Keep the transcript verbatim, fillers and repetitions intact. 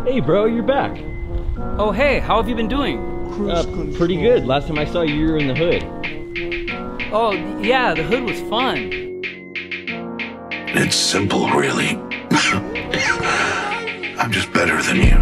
Hey bro, you're back. Oh hey, how have you been doing? Uh, pretty good. Last time I saw you, you were in the hood. Oh yeah, the hood was fun. It's simple, really. I'm just better than you.